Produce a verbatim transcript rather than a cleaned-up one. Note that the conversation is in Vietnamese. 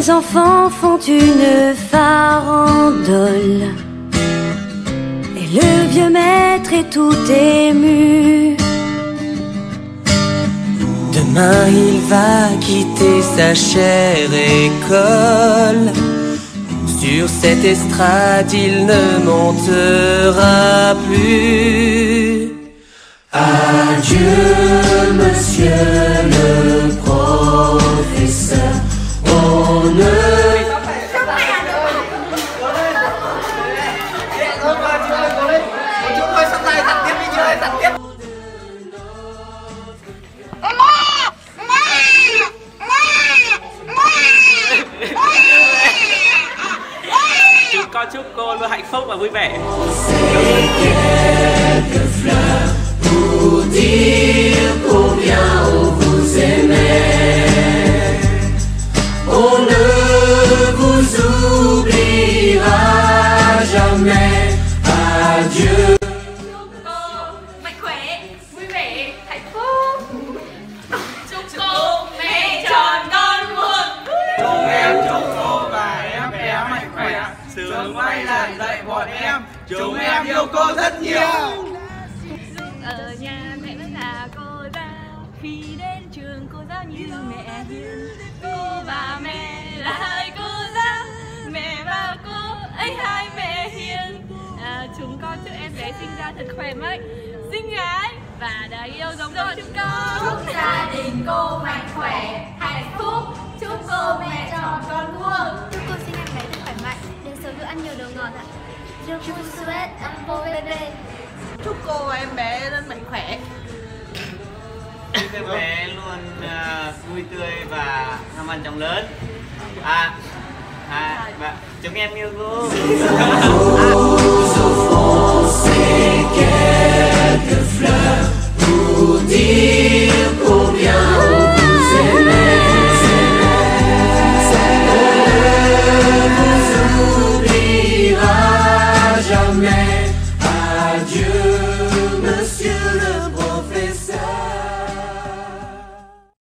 les enfants font une farandole et le vieux maître est tout ému. Demain il va quitter sa chère école. Sur cette estrade il ne montera plus. Adieu monsieur le professeur, on ne... Chúc con chúc cô luôn hạnh phúc và vui vẻ. Pour dire combien on vous aimait, on ne vous oubliera jamais. Adieu. Chúc cô mạnh khỏe, vui vẻ, hạnh phúc. Chúc cô mẹ tròn con vuông. Chúc em, chúc cô và em bé mạnh khỏe, sớm quay lại dạy bọn em. Chúng em yêu cô rất nhiều. Ở nhà mẹ vẫn là cô giáo, khi đến trường cô giáo như mẹ hiền. Cô và mẹ là hai cô giáo, mẹ và cô ấy hai mẹ hiền. À, chúng con chúc em bé sinh ra thật khỏe mạnh, xinh gái và đáng yêu giống con chúng con. Chúc gia đình cô mạnh khỏe, hạnh phúc. Chúc cô mẹ tròn con vuông. Chúc cô sinh em bé thật khỏe mạnh, đừng sớm được ăn nhiều đồ ngọt ạ. Je vous souhaite un beau bébé. Chúc cô và em bé luôn mạnh khỏe. Chúc em bé luôn uh, vui tươi và ham ăn chóng lớn. À, à, và chúng em yêu cô.